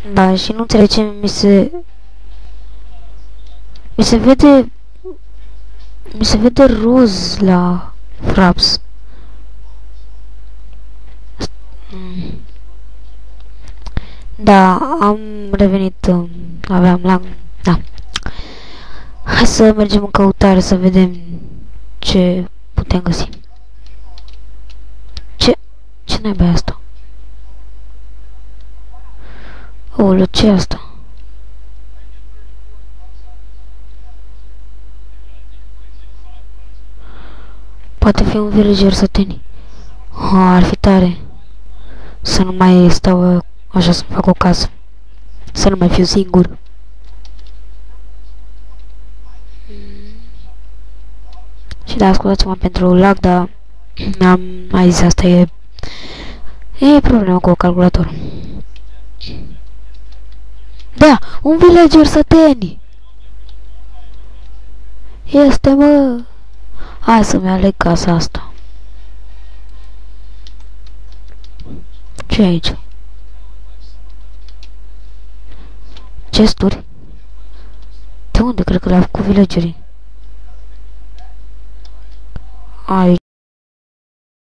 Da, și nu înțeleg ce mi se vede... Mi se vede roz la Fraps. Da, am revenit, aveam la... Da. Hai să mergem în căutare să vedem ce putem găsi. Ce naiba e asta? Oulă, ce e asta? Poate fi un villager sătenii. Ar fi tare. Să nu mai stau așa să fac o casă. Să nu mai fiu singur. Și da, ascultați-mă pentru lag, dar am mai zis, asta e problema cu calculatorul. Da, un villager sătenii. Este, mă. Hai să-mi aleg casa asta. Ce e aici? Chesturi? De unde cred că le-au făcut villagerii? Aici.